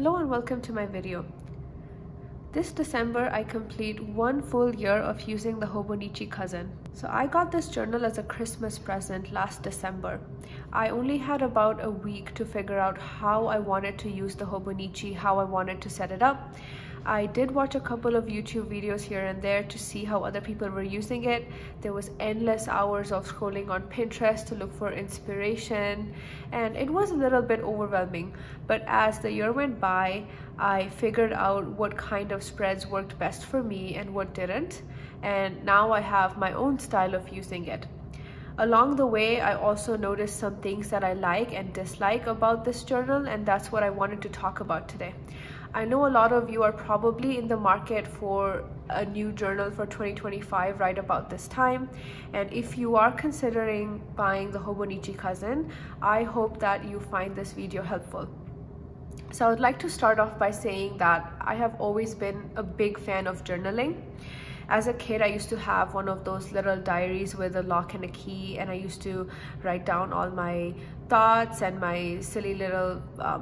Hello and welcome to my video. This December I complete 1 full year of using the Hobonichi Cousin. So I got this journal as a Christmas present last December. I only had about a week to figure out how I wanted to use the Hobonichi, how I wanted to set it up. I did watch a couple of YouTube videos here and there to see how other people were using it. There was endless hours of scrolling on Pinterest to look for inspiration, and it was a little bit overwhelming. But as the year went by, I figured out what kind of spreads worked best for me and what didn't, and now I have my own style of using it. Along the way, I also noticed some things that I like and dislike about this journal, and that's what I wanted to talk about today. I know a lot of you are probably in the market for a new journal for 2025 right about this time, and if you are considering buying the Hobonichi Cousin, I hope that you find this video helpful. So I would like to start off by saying that I have always been a big fan of journaling. As a kid, I used to have one of those little diaries with a lock and a key, and I used to write down all my thoughts and my silly little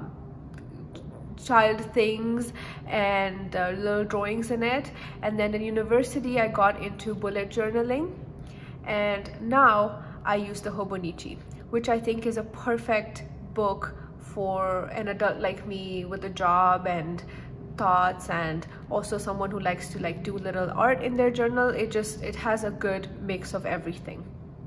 child things and little drawings in it. And then in university I got into bullet journaling, and now I use the Hobonichi, which I think is a perfect book for an adult like me with a job and thoughts, and also someone who likes to do little art in their journal. It has a good mix of everything.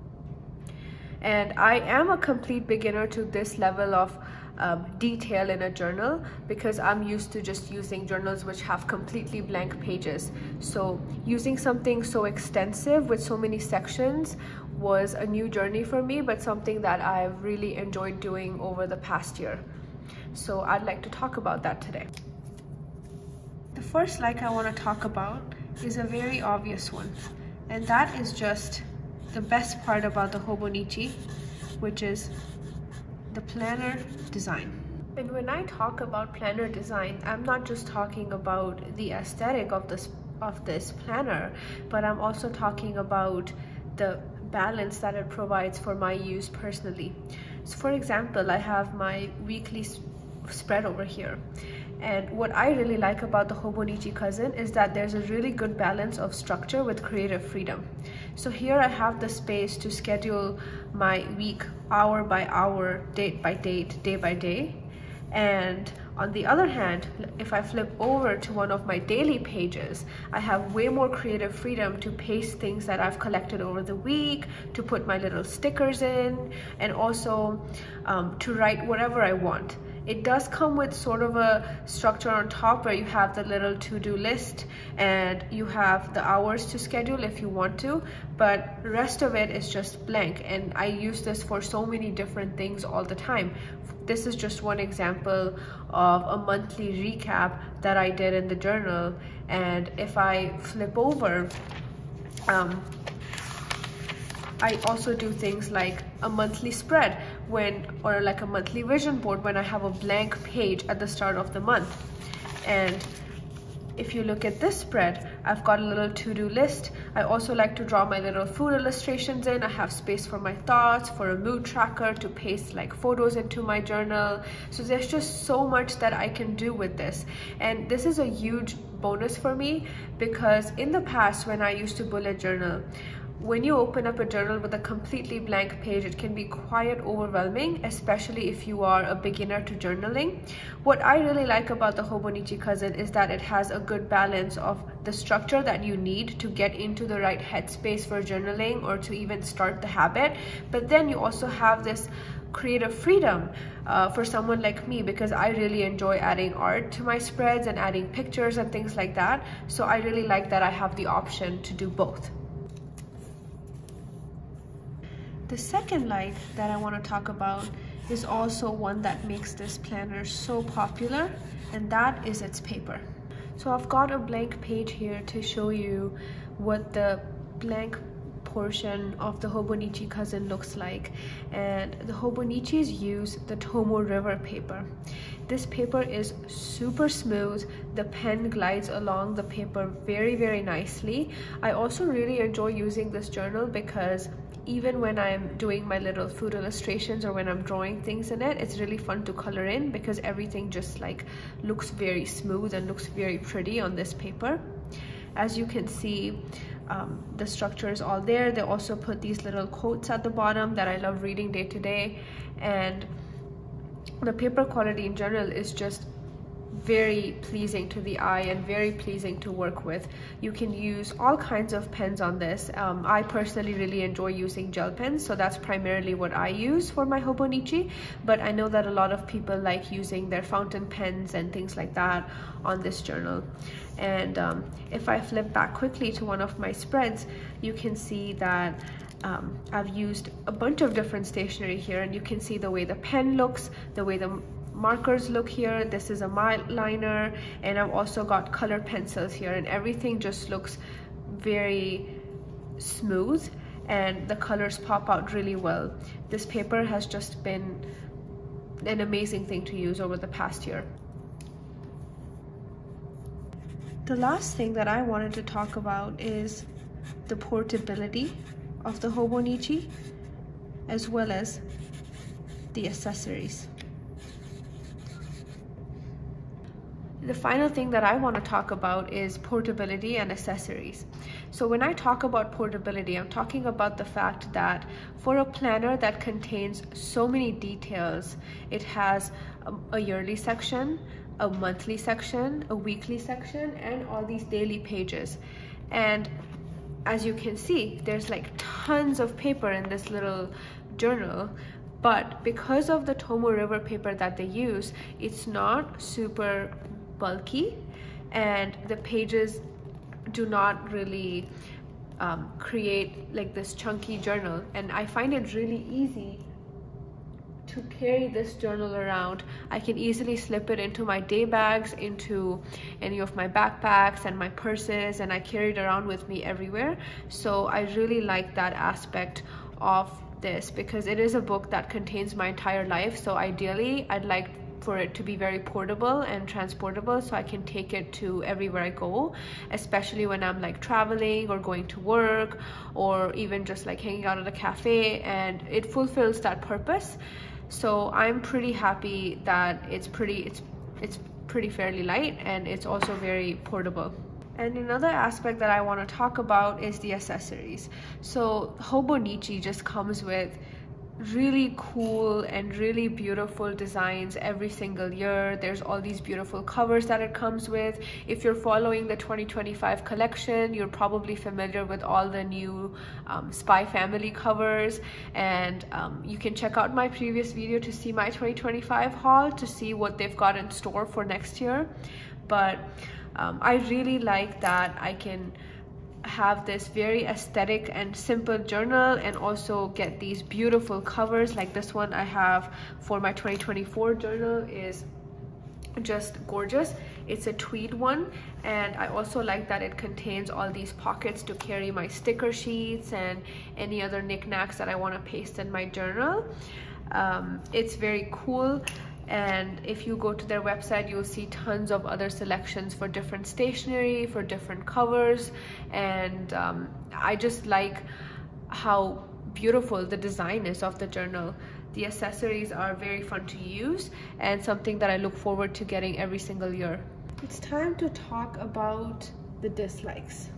And I am a complete beginner to this level of detail in a journal, because I'm used to just using journals which have completely blank pages. So using something so extensive with so many sections was a new journey for me, but something that I've really enjoyed doing over the past year. So I'd like to talk about that today. The first like I want to talk about is a very obvious one, and that is just the best part about the Hobonichi, which is the planner design. And when I talk about planner design, I'm not just talking about the aesthetic of this planner, but I'm also talking about the balance that it provides for my use personally. So for example, I have my weekly spread over here. And what I really like about the Hobonichi Cousin is that there's a really good balance of structure with creative freedom. So here I have the space to schedule my week hour by hour, date by date, day by day. And on the other hand, if I flip over to one of my daily pages, I have way more creative freedom to paste things that I've collected over the week, to put my little stickers in, and also to write whatever I want. It does come with sort of a structure on top where you have the little to-do list and you have the hours to schedule if you want to, but the rest of it is just blank, and I use this for so many different things all the time. This is just one example of a monthly recap that I did in the journal, and if I flip over, I also do things like a monthly spread or like a monthly vision board when I have a blank page at the start of the month. And if you look at this spread, I've got a little to-do list. I also like to draw my little food illustrations in. I have space for my thoughts, for a mood tracker, to paste photos into my journal. So there's just so much that I can do with this. And this is a huge bonus for me, because in the past when I used to bullet journal, when you open up a journal with a completely blank page, it can be quite overwhelming, especially if you are a beginner to journaling. What I really like about the Hobonichi Cousin is that it has a good balance of the structure that you need to get into the right headspace for journaling or to even start the habit, but then you also have this creative freedom for someone like me, because I really enjoy adding art to my spreads and adding pictures and things like that. So I really like that I have the option to do both. The second like that I want to talk about is also one that makes this planner so popular, and that is its paper. So I've got a blank page here to show you what the blank portion of the Hobonichi Cousin looks like, and the Hobonichis use the Tomo River paper. This paper is super smooth. The pen glides along the paper very, very nicely. I also really enjoy using this journal because even when I'm doing my little food illustrations or when I'm drawing things in it, it's really fun to color in because everything just like looks very smooth and looks very pretty on this paper. As you can see, the structure is all there. They also put these little quotes at the bottom that I love reading day to day, and the paper quality in general is just very pleasing to the eye and very pleasing to work with. You can use all kinds of pens on this. I personally really enjoy using gel pens, so that's primarily what I use for my Hobonichi, but I know that a lot of people like using their fountain pens and things like that on this journal. And if I flip back quickly to one of my spreads, you can see that I've used a bunch of different stationery here, and you can see the way the pen looks, the way the markers look here. This is a mild liner, and I've also got color pencils here, and everything just looks very smooth and the colors pop out really well. This paper has just been an amazing thing to use over the past year. The last thing that I wanted to talk about is the portability of the Hobonichi, as well as the accessories. The final thing that I want to talk about is portability and accessories. So when I talk about portability, I'm talking about the fact that for a planner that contains so many details, it has a yearly section, a monthly section, a weekly section, and all these daily pages. And as you can see, there's like tons of paper in this little journal, but because of the Tomoe River paper that they use, it's not super bulky, and the pages do not really create like this chunky journal. And I find it really easy to carry this journal around. I can easily slip it into my day bags, into any of my backpacks and my purses, and I carry it around with me everywhere. So I really like that aspect of this because it is a book that contains my entire life. So ideally, I'd like for it to be very portable and transportable, so I can take it to everywhere I go, especially when I'm like traveling or going to work, or even just like hanging out at a cafe, and it fulfills that purpose. So I'm pretty happy that it's pretty fairly light, and it's also very portable. And another aspect that I want to talk about is the accessories. So Hobonichi just comes with really cool and really beautiful designs every single year. There's all these beautiful covers that it comes with. If you're following the 2025 collection, you're probably familiar with all the new Spy Family covers, and you can check out my previous video to see my 2025 haul to see what they've got in store for next year. But I really like that I can have this very aesthetic and simple journal and also get these beautiful covers. Like this one I have for my 2024 journal is just gorgeous. It's a tweed one, and I also like that it contains all these pockets to carry my sticker sheets and any other knickknacks that I want to paste in my journal. It's very cool. And if you go to their website, you'll see tons of other selections for different stationery, for different covers, and I just like how beautiful the design is of the journal. The accessories are very fun to use and something that I look forward to getting every single year. It's time to talk about the dislikes.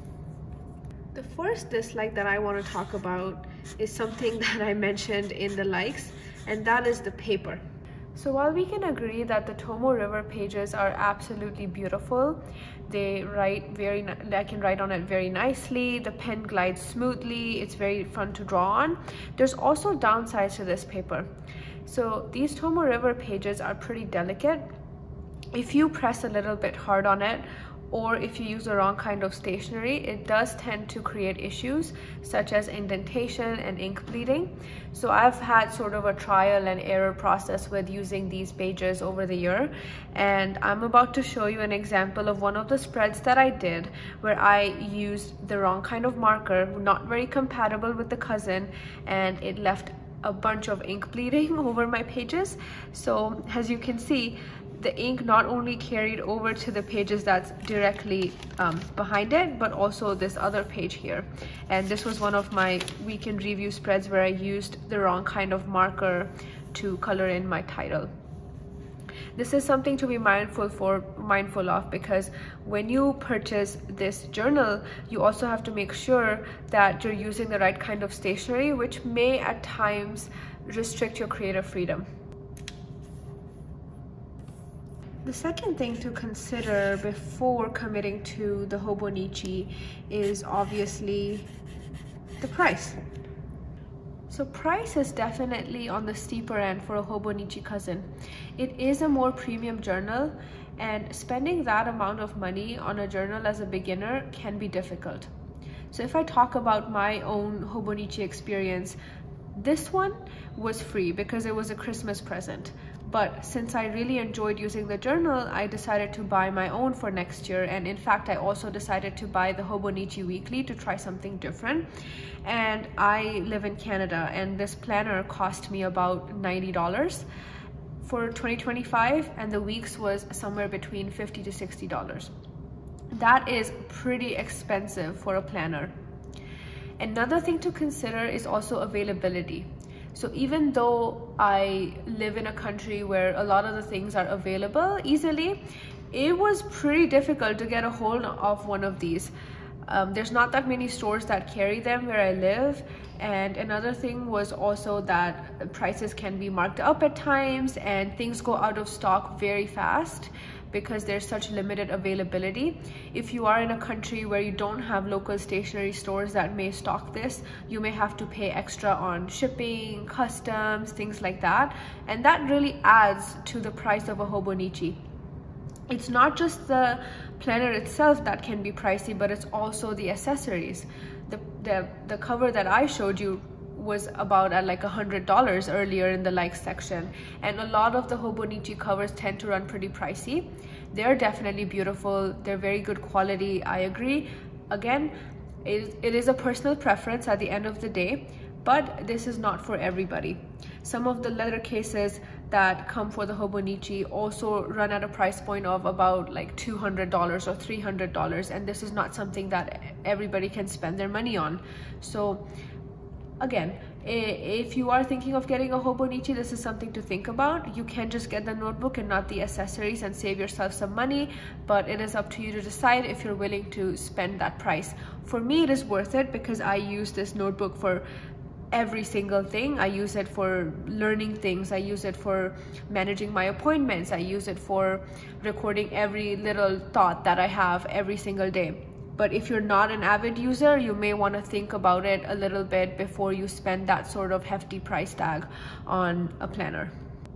The first dislike that I want to talk about is something that I mentioned in the likes, and that is the paper. So while we can agree that the Tomoe River pages are absolutely beautiful, I can write on it very nicely, the pen glides smoothly, it's very fun to draw on. There's also downsides to this paper. So these Tomoe River pages are pretty delicate. If you press a little bit hard on it, or if you use the wrong kind of stationery, it does tend to create issues such as indentation and ink bleeding. So I've had sort of a trial and error process with using these pages over the year, and I'm about to show you an example of one of the spreads that I did where I used the wrong kind of marker, not very compatible with the Cousin, and it left a bunch of ink bleeding over my pages. So as you can see, the ink not only carried over to the pages that's directly behind it, but also this other page here. And this was one of my weekend review spreads where I used the wrong kind of marker to color in my title. This is something to be mindful of, because when you purchase this journal, you also have to make sure that you're using the right kind of stationery, which may at times restrict your creative freedom. The second thing to consider before committing to the Hobonichi is obviously the price. So price is definitely on the steeper end for a Hobonichi Cousin. It is a more premium journal, and spending that amount of money on a journal as a beginner can be difficult. So if I talk about my own Hobonichi experience, this one was free because it was a Christmas present. But since I really enjoyed using the journal, I decided to buy my own for next year. And in fact, I also decided to buy the Hobonichi Weekly to try something different. And I live in Canada, and this planner cost me about $90 for 2025, and the weeks was somewhere between $50 to $60. That is pretty expensive for a planner. Another thing to consider is also availability. So even though I live in a country where a lot of the things are available easily, it was pretty difficult to get a hold of one of these. There's not that many stores that carry them where I live. And another thing was also that prices can be marked up at times, and things go out of stock very fast because there's such limited availability. If you are in a country where you don't have local stationery stores that may stock this, you may have to pay extra on shipping, customs, things like that. And that really adds to the price of a Hobonichi. It's not just the planner itself that can be pricey, but it's also the accessories. The cover that I showed you was about at like $100 earlier in the likes section, and a lot of the Hobonichi covers tend to run pretty pricey. They're definitely beautiful, they're very good quality, I agree. Again, it is a personal preference at the end of the day, but this is not for everybody. Some of the leather cases that come for the Hobonichi also run at a price point of about like $200 or $300, and this is not something that everybody can spend their money on. So again, if you are thinking of getting a Hobonichi, this is something to think about. You can just get the notebook and not the accessories and save yourself some money, but it is up to you to decide if you're willing to spend that price. For me, it is worth it because I use this notebook for every single thing. I use it for learning things, I use it for managing my appointments, I use it for recording every little thought that I have every single day. But if you're not an avid user, you may want to think about it a little bit before you spend that sort of hefty price tag on a planner.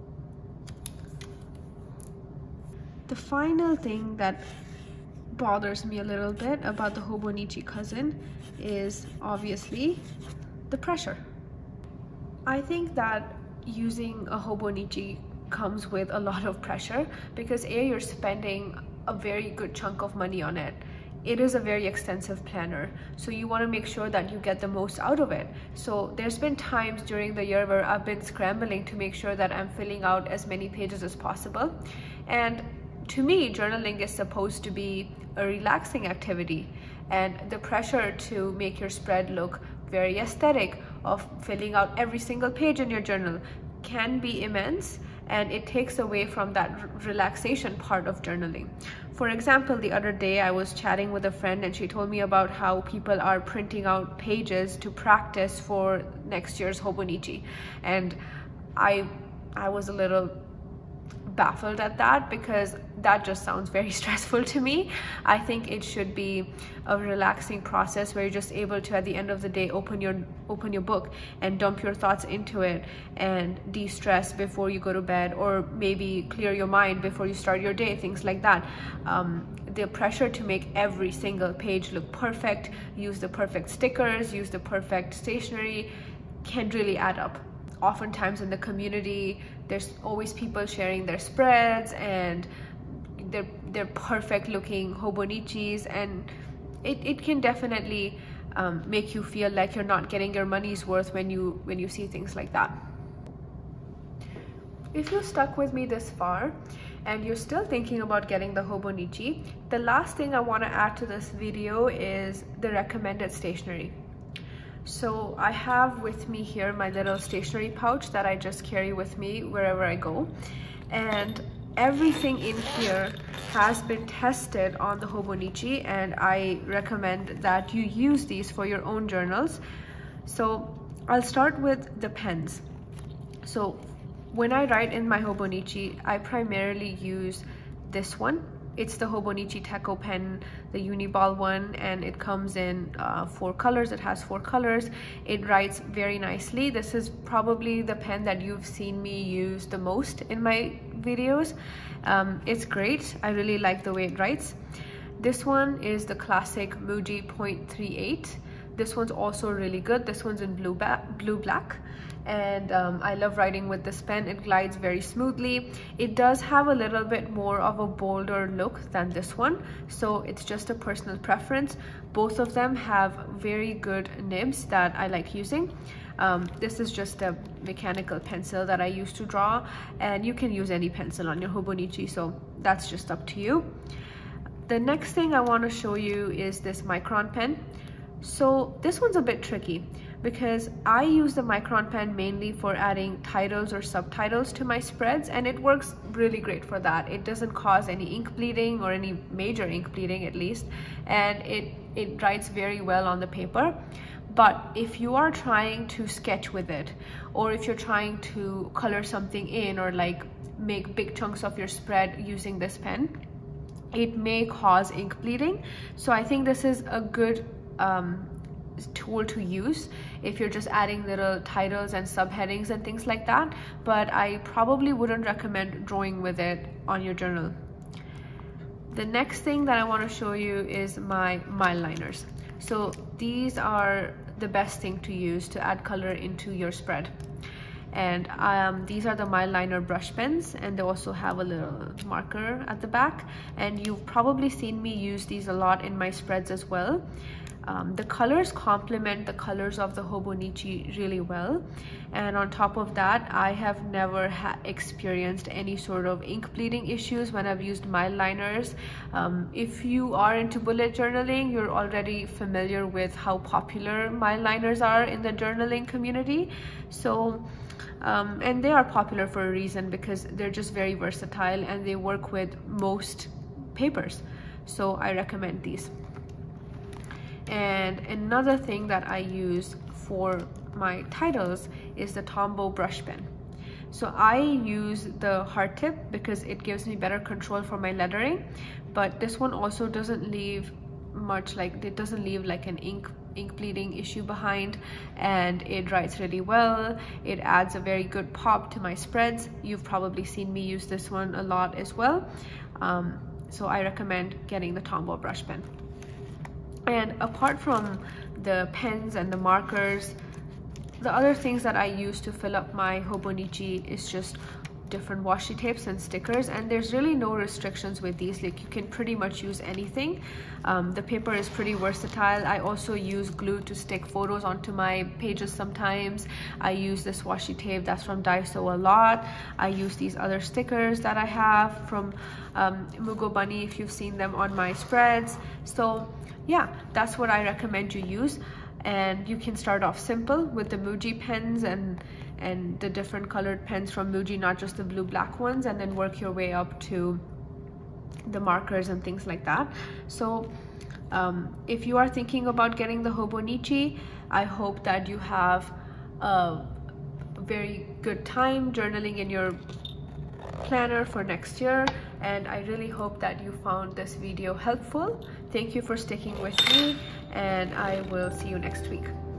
The final thing that bothers me a little bit about the Hobonichi Cousin is obviously the pressure. I think that using a Hobonichi comes with a lot of pressure because you're spending a very good chunk of money on it. It is a very extensive planner, so you want to make sure that you get the most out of it. So there's been times during the year where I've been scrambling to make sure that I'm filling out as many pages as possible. And to me, journaling is supposed to be a relaxing activity, and the pressure to make your spread look very aesthetic of filling out every single page in your journal can be immense, and it takes away from that relaxation part of journaling. For example, the other day I was chatting with a friend and she told me about how people are printing out pages to practice for next year's Hobonichi, and I was a little baffled at that because that just sounds very stressful to me. I think it should be a relaxing process where you're just able to, at the end of the day, open your book and dump your thoughts into it and de-stress before you go to bed, or maybe clear your mind before you start your day, things like that. The pressure to make every single page look perfect, use the perfect stickers, use the perfect stationery can really add up. Oftentimes in the community, there's always people sharing their spreads and they're perfect looking Hobonichis, and it can definitely make you feel like you're not getting your money's worth when you see things like that. If you stuck with me this far and you're still thinking about getting the Hobonichi, the last thing I want to add to this video is the recommended stationery. So I have with me here my little stationery pouch that I just carry with me wherever I go, and everything in here has been tested on the Hobonichi, and I recommend that you use these for your own journals. So I'll start with the pens. So when I write in my Hobonichi, I primarily use this one. It's the Hobonichi Teco pen, the Uniball one, and it comes in 4 colors. It has 4 colors. It writes very nicely. This is probably the pen that you've seen me use the most in my videos. It's great. I really like the way it writes. This one is the classic Muji .38. This one's also really good. This one's in blue black, and I love writing with this pen. It glides very smoothly. It does have a little bit more of a bolder look than this one, so it's just a personal preference. Both of them have very good nibs that I like using. This is just a mechanical pencil that I use to draw, and you can use any pencil on your Hobonichi, so that's just up to you. The next thing I want to show you is this Micron pen. So this one's a bit tricky because I use the Micron pen mainly for adding titles or subtitles to my spreads, and it works really great for that. It doesn't cause any ink bleeding, or any major ink bleeding at least, and it writes very well on the paper. But if you are trying to sketch with it, or if you're trying to color something in, or like make big chunks of your spread using this pen, it may cause ink bleeding. So I think this is a good tool to use if you're just adding little titles and subheadings and things like that, but I probably wouldn't recommend drawing with it on your journal. The next thing that I want to show you is my mile liners. So these are the best thing to use to add color into your spread, and these are the mile liner brush pens, and they also have a little marker at the back, and you've probably seen me use these a lot in my spreads as well. The colors complement the colors of the Hobonichi really well, and on top of that, I have never experienced any sort of ink bleeding issues when I've used mile liners. If you are into bullet journaling, you're already familiar with how popular mile liners are in the journaling community. So and they are popular for a reason, because they're just very versatile and they work with most papers, so I recommend these. And another thing that I use for my titles is the Tombow brush pen. So I use the hard tip because it gives me better control for my lettering, but this one also doesn't leave much, like it doesn't leave like an ink bleeding issue behind, and it writes really well. It adds a very good pop to my spreads. You've probably seen me use this one a lot as well, so I recommend getting the Tombow brush pen. And apart from the pens and the markers, the other things that I use to fill up my Hobonichi is just different washi tapes and stickers, and there's really no restrictions with these. Like, you can pretty much use anything. The paper is pretty versatile. I also use glue to stick photos onto my pages sometimes. I use this washi tape that's from Daiso a lot. I use these other stickers that I have from Mugo Bunny, if you've seen them on my spreads. So yeah, that's what I recommend you use. And you can start off simple with the Muji pens and the different colored pens from Muji, not just the blue black ones, and then work your way up to the markers and things like that. So if you are thinking about getting the Hobonichi, I hope that you have a very good time journaling in your planner for next year, and I really hope that you found this video helpful. Thank you for sticking with me, and I will see you next week.